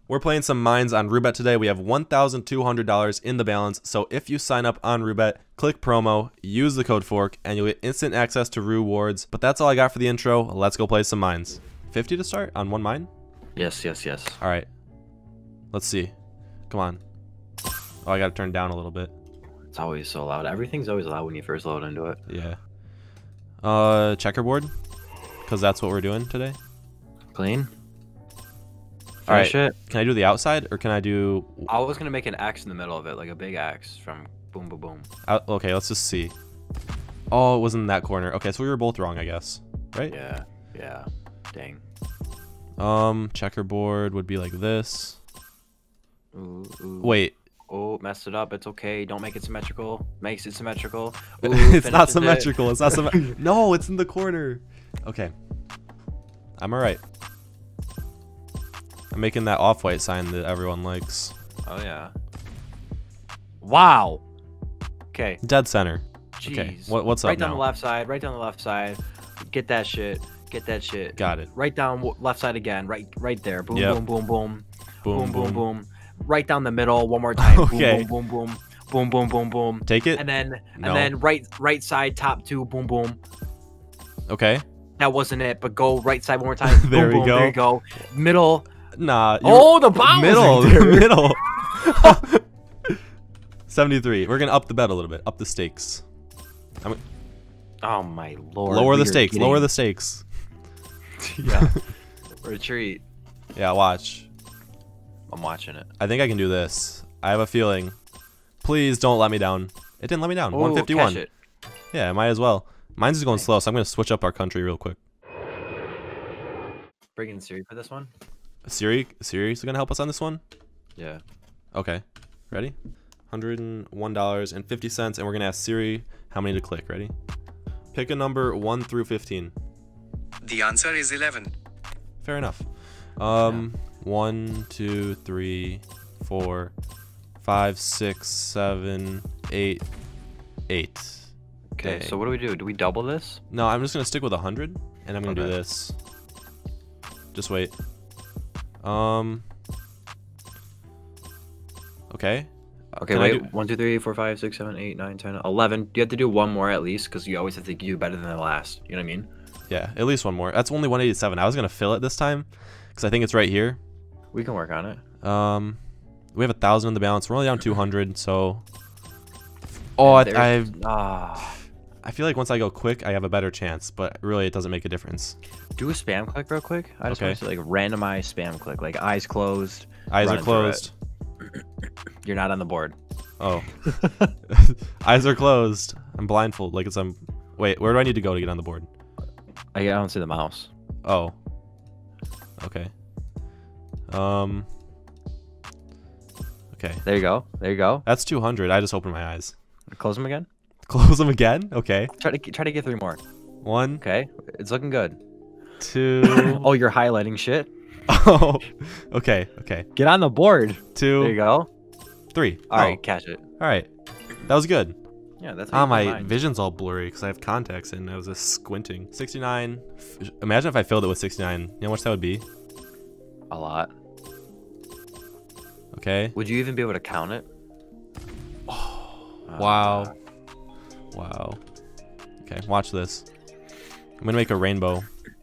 We're playing some mines on Roobet today. We have $1,200 in the balance. So if you sign up on Roobet, click promo, use the code FORK, and you'll get instant access to rewards. But that's all I got for the intro. Let's go play some mines. 50 to start on one mine? Yes. All right. Let's see. Come on. Oh, I got to turn down a little bit. It's always so loud. Everything's always loud when you first load into it. Yeah. Checkerboard? Because that's what we're doing today. Clean. All right. Finish it. Can I do the outside or can I do... I was going to make an X in the middle of it, like a big X from boom, boom, boom. Okay, let's just see. Oh, it was in that corner. Okay, so we were both wrong, I guess. Right? Yeah. Dang. Checkerboard would be like this. Ooh. Wait. Oh, messed it up. It's okay. Don't make it symmetrical. Makes it symmetrical. Ooh, It's not finishes it. symmetrical. It's not symmetrical. No, it's in the corner. Okay. I'm all right. I'm making that off-white sign that everyone likes. Oh, yeah. Wow. Okay. Dead center. Jeez. Okay. What's up Right down now? the left side. Right down the left side. Get that shit. Get that shit. Got it. Right down left side again. Right there. Boom, Yep. boom, boom, boom. Boom, Boom, boom, boom. Right down the middle. One more time. Okay. Boom, boom, boom, boom. Boom, boom, boom, boom. Take it. And then No. right side top two. Boom, boom. Okay. That wasn't it, but go right side one more time. There Boom, we boom, go. There you go. Middle. Nah. Oh, the bomb. Middle. Was right there. Middle. 73. We're gonna up the bet a little bit. Up the stakes. Oh my lord. Lower we the are stakes. getting- Lower the stakes. Yeah. Retreat. Yeah. Watch. I'm watching it. I think I can do this. I have a feeling. Please don't let me down. It didn't let me down. Ooh, 151. catch it. Yeah, might as well. Mine's just going slow, so I'm gonna switch up our country real quick. Bring in Siri for this one. Siri's gonna help us on this one. Yeah. Okay, ready? $101.50, and we're gonna ask Siri how many to click. Ready? Pick a number 1 through 15. The answer is 11. Fair enough. 1, 2, 3, 4, 5, 6, 7, 8, 8. Okay, Dang. so what do? Do we double this? No, I'm just gonna stick with 100, and I'm gonna do Okay. this. Just wait. Okay. Okay, Can I wait. do- 1, 2, 3, 4, 5, 6, 7, 8, 9, 10, 11. You have to do one more at least, because you always have to do better than the last. You know what I mean? Yeah, at least one more. That's only 187. I was gonna fill it this time, because I think it's right here. We can work on it. We have 1,000 in the balance. We're only down 200, so. Oh, There's- I feel like once I go quick, I have a better chance, but really it doesn't make a difference. Do a spam click real quick. I just Okay. want to see like randomize spam click, like eyes closed. Eyes are Running through it. closed. You're not on the board. Oh. Eyes are closed. I'm blindfolded. Like it's Wait, where do I need to go to get on the board? I don't see the mouse. Oh. Okay. Okay. There you go. There you go. That's 200. I just opened my eyes. Close them again. Close them again. Okay. Try to get 3 more. 1, Okay, it's looking good. 2. Oh, you're highlighting shit. Oh. Okay. Okay. Get on the board. 2. There you go. 3. All right, catch it. All right. That was good. Yeah, that's. Ah, my vision's all blurry because I have contacts in. I was just squinting. 69. Imagine if I filled it with 69. You know how much that would be? A lot. Okay. Would you even be able to count it? Wow. Wow. Okay, watch this. I'm gonna make a rainbow.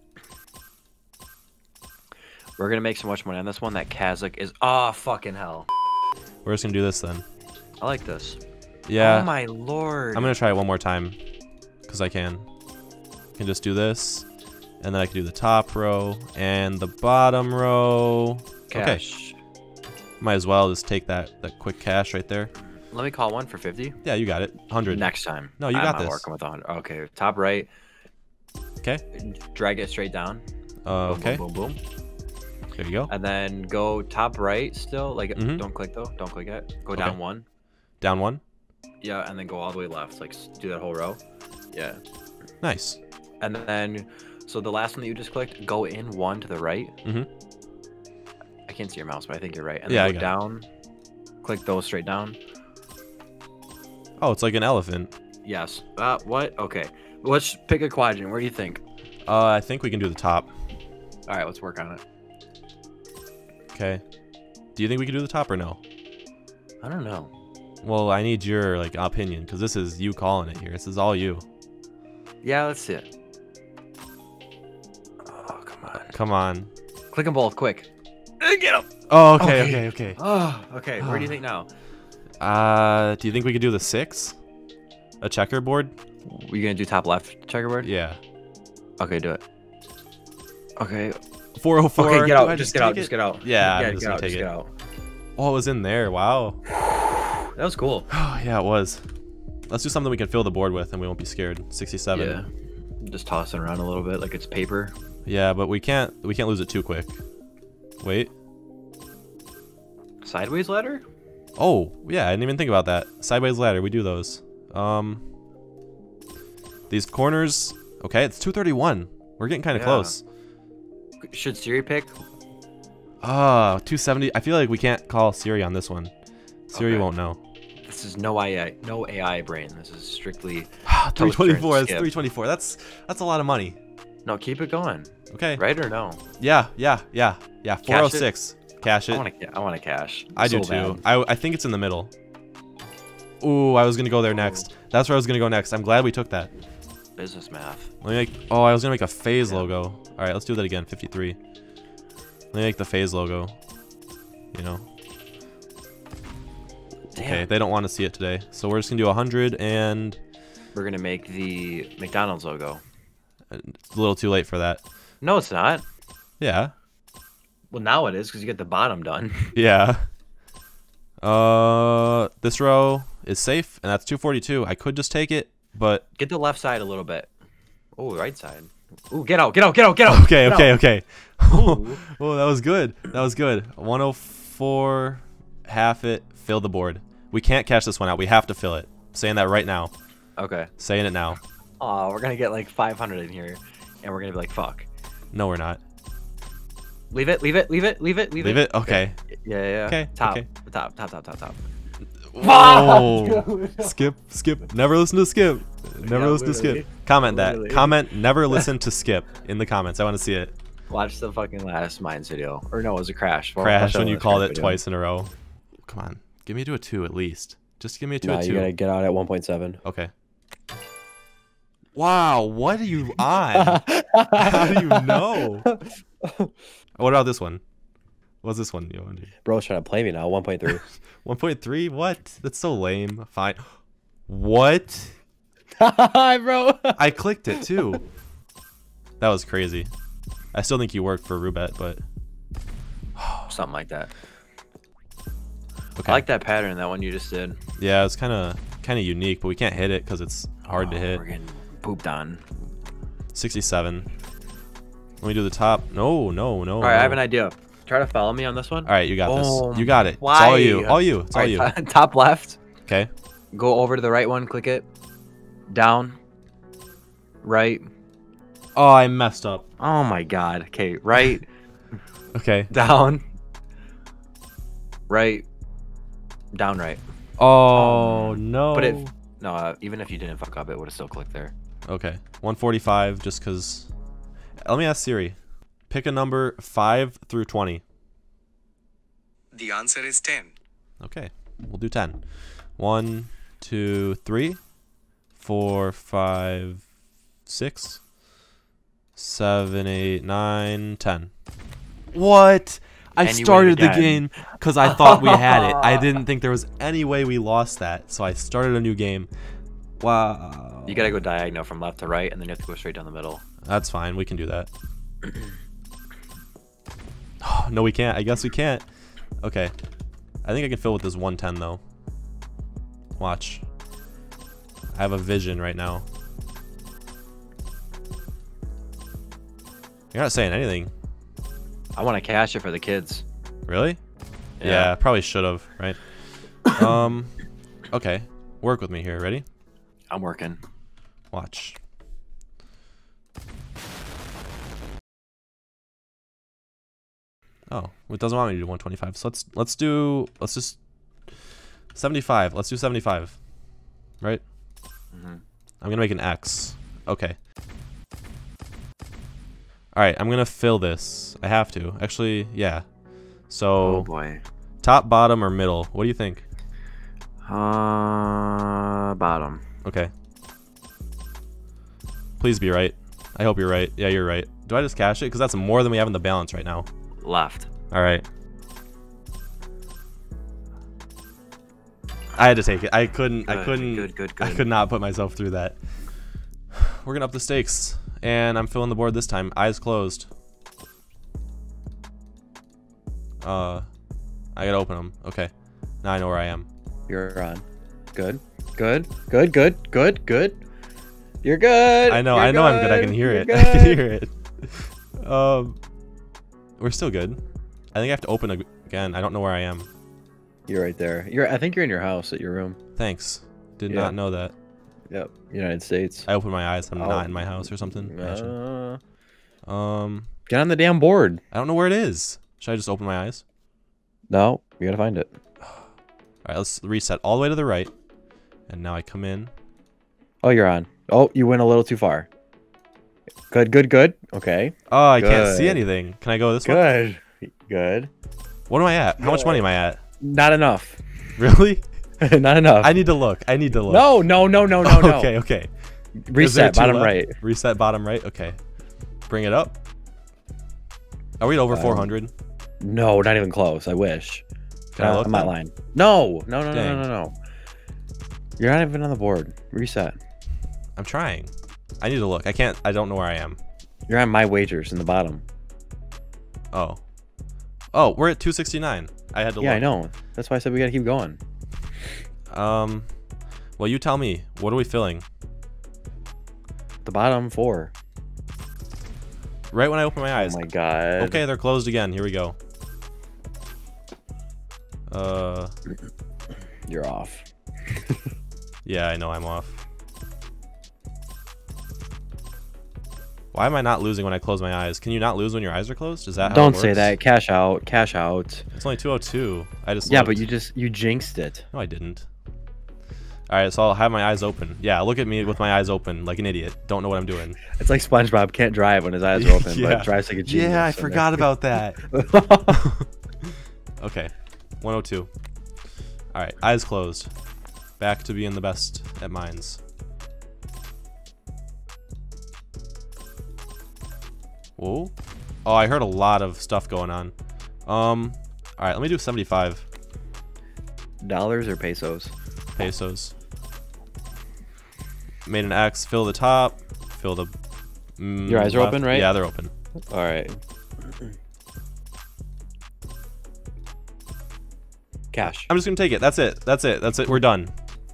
We're gonna make so much money on this one that Kazakh is. Oh fucking hell! We're just gonna do this then. I like this. Yeah. Oh my lord. I'm gonna try it one more time because I can. Can just do this, and then I can do the top row and the bottom row. Cash. Okay. Might as well just take that quick cash right there. Let me call one for 50. Yeah, you got it. 100. Next time. No, you I'm got not this. working with 100. Okay, top right. Okay. Drag it straight down. Boom, Okay. Boom, boom, boom. There you go. And then go top right still. Like, Mhm. don't click though. Don't click it. Go Okay. down 1. Down 1. Yeah, and then go all the way left. Like, do that whole row. Yeah. Nice. And then, so the last one that you just clicked, go in 1 to the right. Mhm. I can't see your mouse, but I think you're right. And Yeah, then I go got it. down. Click those straight down. Oh, it's like an elephant. Yes. What? Okay. Let's pick a quadrant. Where do you think? I think we can do the top. All right, let's work on it. Okay. Do you think we can do the top or no? I don't know. Well, I need your like opinion because this is you calling it here. This is all you. Yeah, let's see it. Oh, come on. Come on. Click them both, quick. Get them. Oh, okay. Oh, okay. Where do you think now? Do you think we could do the 6? A checkerboard? You gonna do top left checkerboard? Yeah. Okay, do it. Okay. 404. Okay, get Do out. I Just get out. Just get out. Yeah, I'm get just gonna out. take Just it. get out. Oh, it was in there. Wow. That was cool. Oh, yeah, it was. Let's do something we can fill the board with and we won't be scared. 67. Yeah. Just toss it around a little bit like it's paper. Yeah, but we can't lose it too quick. Wait. Sideways ladder? Oh, yeah, I didn't even think about that. Sideways ladder, we do those. These corners, okay, it's 231. We're getting kind of Yeah. close. Should Siri pick? 270. I feel like we can't call Siri on this one. Siri Okay. won't know. This is no AI brain. This is strictly 324. That's skip. 324. That's a lot of money. no. Keep it going. Okay. Right or no? Yeah. 406. Cash it. I want to cash. I do So too. bad. I think it's in the middle. Ooh, I was gonna go there next. That's where I was gonna go next. I'm glad we took that. Business math. Let me make. Oh, I was gonna make a phase Yeah. logo. All right, let's do that again. 53. Let me make the phase logo. You know. Damn. Okay, they don't want to see it today, so we're just gonna do 100 and We're gonna make the McDonald's logo. it's a little too late for that. No, it's not. Yeah. Well, now it is because you get the bottom done. Yeah. This row is safe, and that's 242. I could just take it, but Get the left side a little bit. Oh, right side. Ooh, get out, get out, get out, get out. okay, get okay, out. okay. Ooh. Oh, that was good. That was good. 104, half it, fill the board. We can't cash this one out. We have to fill it. Saying that right now. Okay. Saying it now. Oh, we're gonna get like 500 in here, and we're gonna be like, fuck. No, we're not. Leave it, leave it, leave it, leave it, leave it. Leave it? Okay. Yeah. Okay, Top, okay. top. Whoa. Skip. Never listen to Skip. Never Yeah, listen to literally. Skip. Comment that. Literally. Comment never listen to Skip in the comments. I want to see it. Watch the fucking last Mines video. Or no, it was a crash. Crash when you Watch called the it video. twice in a row. Come on. Give me to a 2 at least. Just give me a 2 Nah, at 2. you gotta get out at 1.7. Okay. Wow, what are you on? How do you know? What about this one? What's this one? Bro's trying to play me now. 1.3. 1.3? What? That's so lame. Fine. What? Hi, bro. I clicked it too. That was crazy. I still think you work for Rubet, but Something like that. okay. I like that pattern, that one you just did. Yeah, it's kind of unique, but we can't hit it because it's hard to hit. We're getting pooped on. 67. Let me do the top. No. All right, I have an idea. Try to follow me on this one. All right, you got Boom. this. You got it. It's Why? all you. All you. It's all you. Top left. Okay. Go over to the right one. Click it. Down. Right. Oh, I messed up. Oh my god. Okay, right. Okay. Down. Right. Down, right. Oh, no. But if no, even if you didn't fuck up, it would have still clicked there. Okay. 145 just because. Let me ask Siri. Pick a number 5 through 20. The answer is 10. Okay. We'll do 10. 1, 2, 3, 4, 5, 6, 7, 8, 9, 10. What? I And you started win the again. game because I thought we had it. I didn't think there was any way we lost that, so I started a new game. Wow. You gotta go diagonal from left to right, and then you have to go straight down the middle. That's fine. We can do that. No, we can't. I guess we can't. Okay. I think I can fill with this 110, though. Watch. I have a vision right now. You're not saying anything. I want to cash it for the kids. Really? Yeah. Probably should have, right? Okay. Work with me here. Ready? I'm working. Watch. Oh, it doesn't want me to do 125. So let's just 75. Let's do 75. Right? I'm gonna make an X. Okay. All right, I'm gonna fill this. I have to. Actually, yeah. So Oh boy. Top, bottom, or middle? What do you think? Bottom. Okay. Please be right. I hope you're right. Yeah, you're right. Do I just cash it? Because that's more than we have in the balance right now. Left. All right. I had to take it. I couldn't. Good. I could not put myself through that. We're gonna up the stakes, and I'm filling the board this time. Eyes closed. I gotta open them. Okay. Now I know where I am. You're on. Good. You're good. I know. You're I know. I'm good. I can hear You're it. good. I can hear it. We're still good. I think I have to open again. I don't know where I am. You're right there. I think you're in your house at your room. Thanks. Did Yeah. not know that. Yep. United States. I opened my eyes. I'm not in my house or something. Get I on the damn board. don't know where it is. Should I just open my eyes? No, you gotta find it. All right, let's reset all the way to the right. And now I come in. Oh, you're on. Oh, you went a little too far. Good. Okay. Oh, I can't see Good. anything. Can I go this way? Good. What am I at? How much money am I at? Not enough. Really? Not enough. I need to look. I need to look. No. Okay. Reset bottom right. Reset bottom right. Okay. Bring it up. Are we at over 400? No, not even close. I wish. Can I look? I'm not then? lying. No. Dang. You're not even on the board. Reset. I'm trying. I need to look. I can't. I don't know where I am. You're on my wagers in the bottom. Oh, we're at 269. I had to Yeah, look. I know. That's why I said we gotta keep going. Well, you tell me. What are we filling? The bottom 4. Right when I open my eyes. Oh my god. Okay, they're closed again. Here we go. You're off. Yeah, I know I'm off. Why am I not losing when I close my eyes? Can you not lose when your eyes are closed? Is that how Don't it say works? that. Cash out. Cash out. It's only 202. I just Yeah, looked. but you jinxed it. No, I didn't. All right, so I'll have my eyes open. Yeah, look at me with my eyes open like an idiot. Don't know what I'm doing. It's like SpongeBob can't drive when his eyes are open, Yeah. but drives like a genius. Yeah, I in forgot about that. there. Okay, 102. All right, eyes closed. Back to being the best at mines. Whoa. Oh, I heard a lot of stuff going on. All right, let me do 75 Dollars or pesos? pesos. Made an X, fill the top, fill the Your eyes are left. open, right? Yeah, they're open. All right. Cash. I'm just gonna take it. That's it. That's it. That's it. We're done.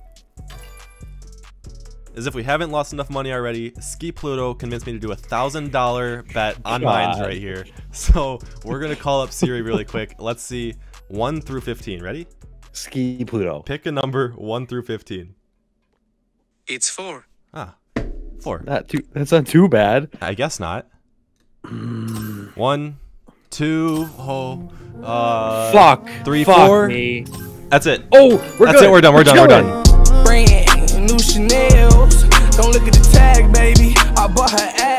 As if we haven't lost enough money already, Ski Pluto convinced me to do $1,000 bet on mines right here. So we're gonna call up Siri really quick. Let's see, 1 through 15. Ready? Ski Pluto. Pick a number 1 through 15. It's 4. Ah, 4. That's not too bad. I guess not. 1, 2, Fuck. 3, Fuck 4. me. That's it. Oh, we're That's good. it. We're done. We're done. We're done. Brand new Chanel's. Don't look at the tag, baby. I bought her ass.